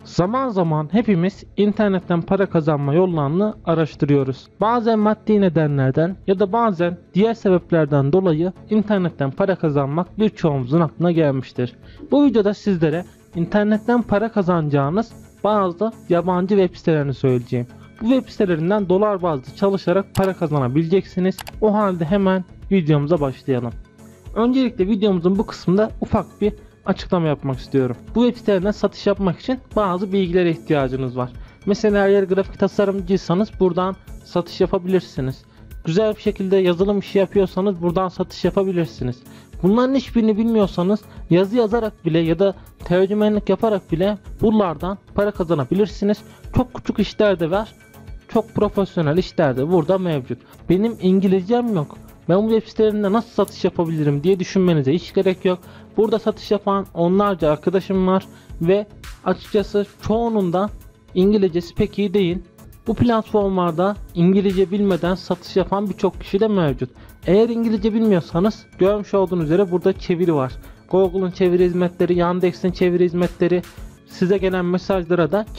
Zaman zaman hepimiz internetten para kazanma yollarını araştırıyoruz. Bazen maddi nedenlerden ya da bazen diğer sebeplerden dolayı internetten para kazanmak birçoğumuzun aklına gelmiştir. Bu videoda sizlere internetten para kazanacağınız bazı yabancı web sitelerini söyleyeceğim. Bu web sitelerinden dolar bazlı çalışarak para kazanabileceksiniz. O halde hemen videomuza başlayalım. Öncelikle videomuzun bu kısmında ufak bir açıklama yapmak istiyorum. Bu web sitelerinden satış yapmak için bazı bilgilere ihtiyacınız var. Mesela eğer grafik tasarımcıysanız buradan satış yapabilirsiniz. Güzel bir şekilde yazılım işi yapıyorsanız buradan satış yapabilirsiniz. Bunların hiçbirini bilmiyorsanız yazı yazarak bile ya da tercümanlık yaparak bile buralardan para kazanabilirsiniz. Çok küçük işler de var. Çok profesyonel işler de burada mevcut. Benim İngilizcem yok. Ben bu web sitelerinde nasıl satış yapabilirim diye düşünmenize hiç gerek yok. Burada satış yapan onlarca arkadaşım var ve açıkçası çoğunun da İngilizcesi pek iyi değil. Bu platformlarda İngilizce bilmeden satış yapan birçok kişi de mevcut. Eğer İngilizce bilmiyorsanız görmüş olduğunuz üzere burada çeviri var. Google'un çeviri hizmetleri, Yandex'in çeviri hizmetleri, size gelen mesajlara da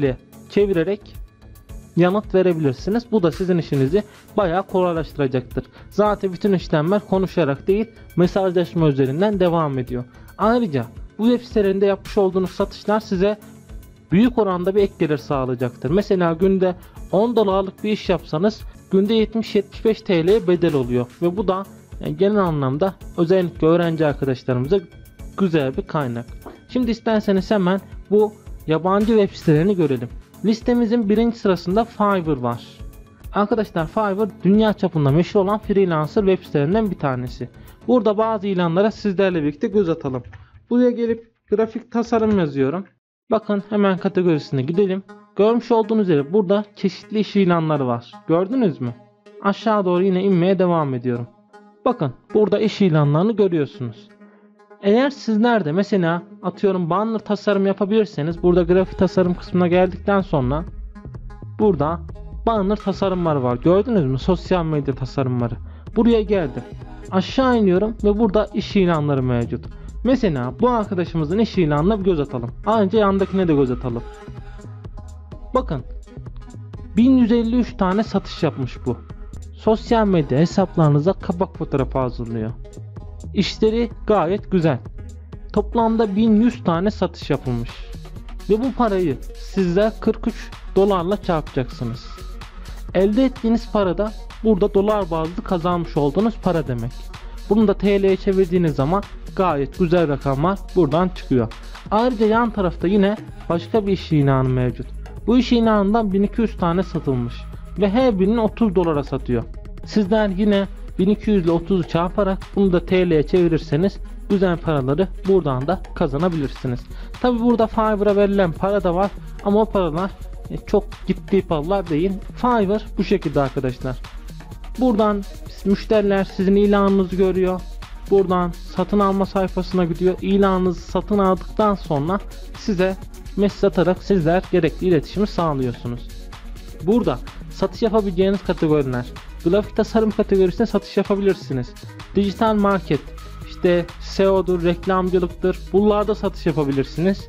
çevirerek yanıt verebilirsiniz. Bu da sizin işinizi bayağı kolaylaştıracaktır. Zaten bütün işlemler konuşarak değil, mesajlaşma üzerinden devam ediyor. Ayrıca bu web sitelerinde yapmış olduğunuz satışlar size büyük oranda bir ek gelir sağlayacaktır. Mesela günde 10 dolarlık bir iş yapsanız günde 70-75 TL bedel oluyor ve bu da genel anlamda özellikle öğrenci arkadaşlarımıza güzel bir kaynak. Şimdi isterseniz hemen bu yabancı web sitelerini görelim. Listemizin birinci sırasında Fiverr var. Arkadaşlar Fiverr dünya çapında meşhur olan freelancer web sitelerinden bir tanesi. Burada bazı ilanlara sizlerle birlikte göz atalım. Buraya gelip grafik tasarım yazıyorum. Bakın hemen kategorisine gidelim. Görmüş olduğunuz üzere burada çeşitli iş ilanları var. Gördünüz mü? Aşağı doğru yine inmeye devam ediyorum. Bakın burada iş ilanlarını görüyorsunuz. Eğer sizler de mesela atıyorum banner tasarım yapabilirseniz burada grafik tasarım kısmına geldikten sonra burada banner tasarımları var. Gördünüz mü? Sosyal medya tasarımları. Buraya geldim. Aşağı iniyorum ve burada iş ilanları mevcut. Mesela bu arkadaşımızın iş ilanına bir göz atalım. Ayrıca yandakine de göz atalım. Bakın 1153 tane satış yapmış bu. Sosyal medya hesaplarınıza kapak fotoğrafı hazırlıyor. İşleri gayet güzel. Toplamda 1100 tane satış yapılmış. Ve bu parayı sizler 43 dolarla çarpacaksınız. Elde ettiğiniz para da burada dolar bazlı kazanmış olduğunuz para demek. Bunu da TL'ye çevirdiğiniz zaman gayet güzel rakamlar buradan çıkıyor. Ayrıca yan tarafta yine başka bir iş ilanı mevcut. Bu iş ilanından 1200 tane satılmış. Ve her birini 30 dolara satıyor. Sizler yine 1200 ile 30'u çarparak bunu da TL'ye çevirirseniz güzel paraları buradan da kazanabilirsiniz. Tabi burada Fiverr'a verilen para da var ama o paralar çok ciddi paralar değil. Fiverr bu şekilde arkadaşlar. Buradan müşteriler sizin ilanınızı görüyor. Buradan satın alma sayfasına gidiyor. İlanınızı satın aldıktan sonra size mesaj atarak sizler gerekli iletişimi sağlıyorsunuz. Burada satış yapabileceğiniz kategoriler. Grafik tasarım kategorisinde satış yapabilirsiniz. Dijital market, işte SEO'dur, reklamcılıktır. Bunlarda satış yapabilirsiniz.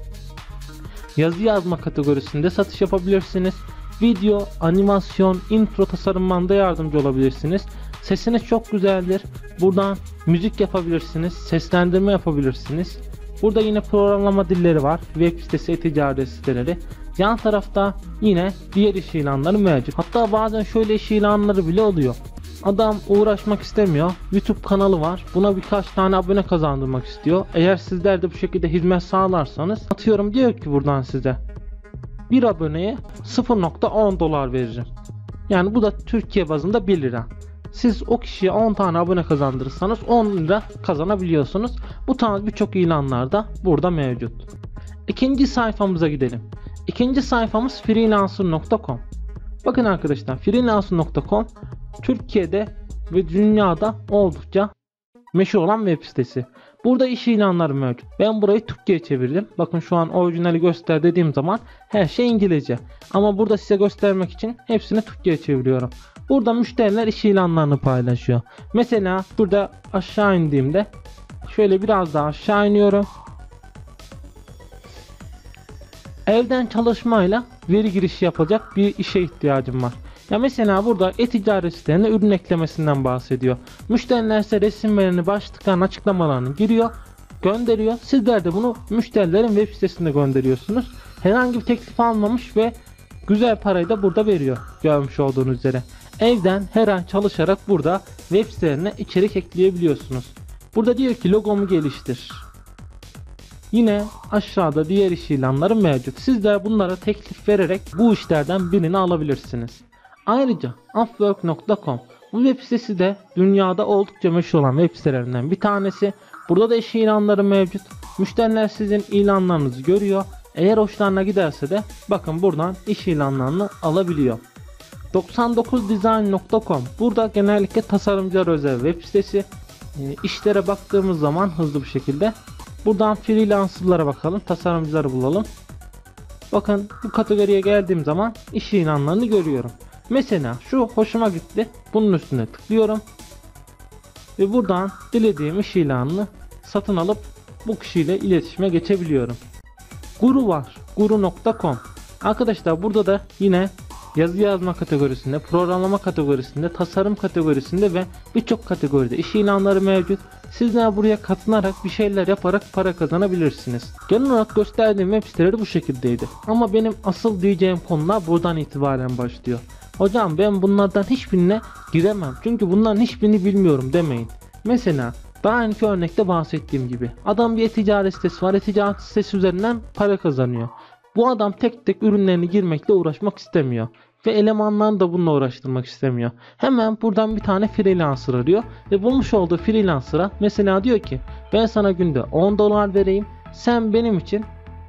Yazı yazma kategorisinde satış yapabilirsiniz. Video, animasyon, intro tasarımında yardımcı olabilirsiniz. Sesiniz çok güzeldir. Buradan müzik yapabilirsiniz, seslendirme yapabilirsiniz. Burada yine programlama dilleri var. Web sitesi, e-ticaret siteleri. Yan tarafta yine diğer iş ilanları mevcut. Hatta bazen şöyle iş ilanları bile oluyor. Adam uğraşmak istemiyor. YouTube kanalı var. Buna birkaç tane abone kazandırmak istiyor. Eğer sizler de bu şekilde hizmet sağlarsanız atıyorum diyor ki buradan size bir aboneye 0.10 dolar veririm. Yani bu da Türkiye bazında 1 lira. Siz o kişiye 10 tane abone kazandırırsanız 10 lira kazanabiliyorsunuz. Bu tarz birçok ilanlar da burada mevcut. İkinci sayfamıza gidelim. İkinci sayfamız freelancer.com. Bakın arkadaşlar freelancer.com Türkiye'de ve dünyada oldukça meşhur olan web sitesi. Burada iş ilanları mevcut. Ben burayı Türkçe'ye çevirdim. Bakın şu an orijinali göster dediğim zaman her şey İngilizce. Ama burada size göstermek için hepsini Türkçe'ye çeviriyorum. Burada müşteriler iş ilanlarını paylaşıyor. Mesela burada aşağı indiğimde şöyle biraz daha aşağı iniyorum. Evden çalışmayla veri girişi yapacak bir işe ihtiyacım var. Ya mesela burada e-ticaret sitelerine ürün eklemesinden bahsediyor. Müşteriler ise resimlerini, başlıklarını, açıklamalarını giriyor, gönderiyor. Sizler de bunu müşterilerin web sitesinde gönderiyorsunuz. Herhangi bir teklif almamış ve güzel parayı da burada veriyor. Görmüş olduğunuz üzere. Evden her an çalışarak burada web sitelerine içerik ekleyebiliyorsunuz. Burada diyor ki logomu geliştir. Yine aşağıda diğer iş ilanları mevcut. Sizler bunlara teklif vererek bu işlerden birini alabilirsiniz. Ayrıca Upwork.com bu web sitesi de dünyada oldukça meşhur olan web sitelerinden bir tanesi. Burada da iş ilanları mevcut. Müşteriler sizin ilanlarınızı görüyor. Eğer hoşlarına giderse de bakın buradan iş ilanlarını alabiliyor. 99design.com burada genellikle tasarımcılar özel web sitesi. İşlere baktığımız zaman hızlı bir şekilde buradan freelancerlara bakalım, tasarımcıları bulalım. Bakın bu kategoriye geldiğim zaman iş ilanlarını görüyorum. Mesela şu hoşuma gitti. Bunun üstüne tıklıyorum. Ve buradan dilediğim iş ilanını satın alıp bu kişiyle iletişime geçebiliyorum. Guru var. Guru.com. Arkadaşlar burada da yine yazı yazma kategorisinde, programlama kategorisinde, tasarım kategorisinde ve birçok kategoride iş ilanları mevcut. Sizler buraya katılarak bir şeyler yaparak para kazanabilirsiniz. Genel olarak gösterdiğim web siteleri bu şekildeydi. Ama benim asıl diyeceğim konular buradan itibaren başlıyor. Hocam ben bunlardan hiçbirine giremem çünkü bunların hiçbirini bilmiyorum demeyin. Mesela daha önceki örnekte bahsettiğim gibi adam bir e-ticaret sitesi var, e-ticaret sitesi üzerinden para kazanıyor. Bu adam tek tek ürünlerini girmekle uğraşmak istemiyor. Ve elemanlarını da bununla uğraştırmak istemiyor. Hemen buradan bir tane freelancer arıyor. Ve bulmuş olduğu freelancer'a mesela diyor ki ben sana günde 10 dolar vereyim. Sen benim için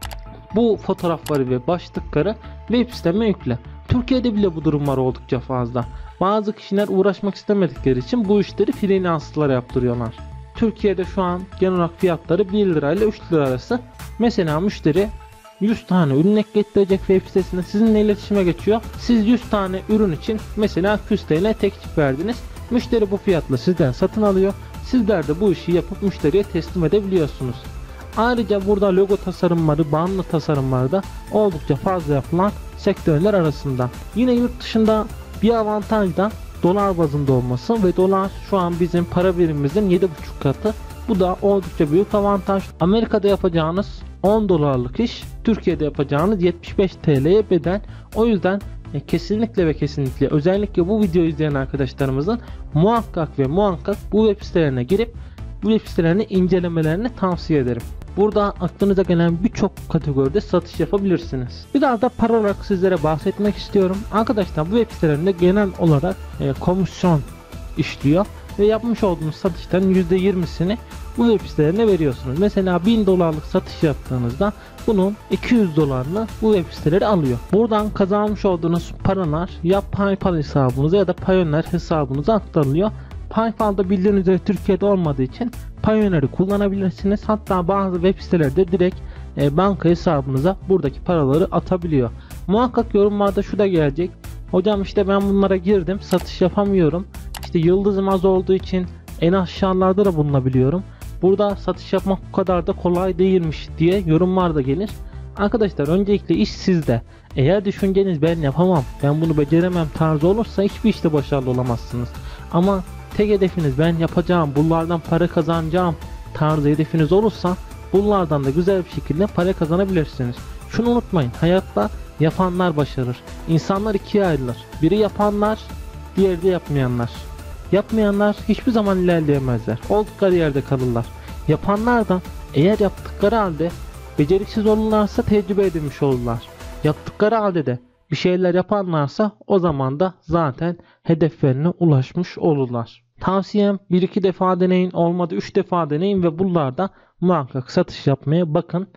bu fotoğrafları ve başlıkları web siteme yükle. Türkiye'de bile bu durumlar oldukça fazla. Bazı kişiler uğraşmak istemedikleri için bu işleri freelancer'lara yaptırıyorlar. Türkiye'de şu an genel olarak fiyatları 1 lira ile 3 lira arası. Mesela müşteri 100 tane ürün ekleyecek web sitesinde sizinle iletişime geçiyor. Siz 100 tane ürün için mesela 200 TL teklif verdiniz. Müşteri bu fiyatla sizden satın alıyor. Sizler de bu işi yapıp müşteriye teslim edebiliyorsunuz. Ayrıca burada logo tasarımları, banner tasarımları da oldukça fazla yapılan sektörler arasında. Yine yurt dışında bir avantaj da dolar bazında olması ve dolar şu an bizim para birimimizin 7,5 katı. Bu da oldukça büyük avantaj. Amerika'da yapacağınız 10 dolarlık iş Türkiye'de yapacağınız 75 TL'ye bedel. O yüzden kesinlikle ve kesinlikle özellikle bu videoyu izleyen arkadaşlarımızın muhakkak ve muhakkak bu web sitelerine girip bu web sitelerini incelemelerini tavsiye ederim. Burada aklınıza gelen birçok kategoride satış yapabilirsiniz. Biraz da para olarak sizlere bahsetmek istiyorum. Arkadaşlar bu web sitelerinde genel olarak komisyon işliyor ve yapmış olduğunuz satışların %20'sini bu web sitelerine veriyorsunuz. Mesela 1000 dolarlık satış yaptığınızda bunun 200 dolarını bu web siteleri alıyor. Buradan kazanmış olduğunuz paralar ya PayPal hesabınıza ya da Payoneer hesabınıza aktarılıyor. PayPal'da bildiğiniz üzere Türkiye'de olmadığı için Payoneer'i kullanabilirsiniz. Hatta bazı web sitelerde direkt banka hesabınıza buradaki paraları atabiliyor. Muhakkak yorumlarda şu da gelecek. Hocam işte ben bunlara girdim, satış yapamıyorum. İşte yıldızım az olduğu için en aşağılarda da bulunabiliyorum. Burada satış yapmak bu kadar da kolay değilmiş diye yorumlar da gelir. Arkadaşlar öncelikle iş sizde. Eğer düşünceniz ben yapamam, ben bunu beceremem tarzı olursa hiçbir işte başarılı olamazsınız. Ama tek hedefiniz ben yapacağım, bunlardan para kazanacağım tarzı hedefiniz olursa bunlardan da güzel bir şekilde para kazanabilirsiniz. Şunu unutmayın, hayatta yapanlar başarır. İnsanlar ikiye ayrılır. Biri yapanlar, diğeri de yapmayanlar. Yapmayanlar hiçbir zaman ilerleyemezler. Oldukları yerde kalırlar. Yapanlar da eğer yaptıkları halde beceriksiz olurlarsa tecrübe edinmiş olurlar. Yaptıkları halde de bir şeyler yaparlarsa o zaman da zaten hedeflerine ulaşmış olurlar. Tavsiyem 1-2 defa deneyin, olmadı 3 defa deneyin ve bunlarda muhakkak satış yapmaya bakın.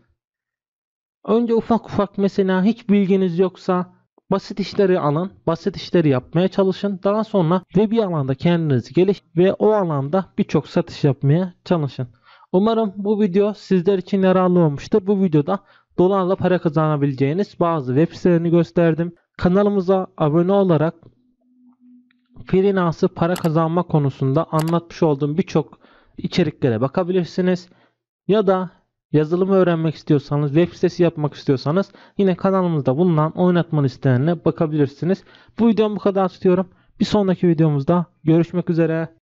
Önce ufak ufak mesela hiç bilginiz yoksa basit işleri alın, basit işleri yapmaya çalışın. Daha sonra ve bir alanda kendinizi geliştirin ve o alanda birçok satış yapmaya çalışın. Umarım bu video sizler için yararlı olmuştur. Bu videoda dolarla para kazanabileceğiniz bazı web sitelerini gösterdim. Kanalımıza abone olarak freelance para kazanma konusunda anlatmış olduğum birçok içeriklere bakabilirsiniz. Ya da yazılımı öğrenmek istiyorsanız, web sitesi yapmak istiyorsanız yine kanalımızda bulunan oynatma listelerine bakabilirsiniz. Bu videom bu kadar tutuyorum. Bir sonraki videomuzda görüşmek üzere.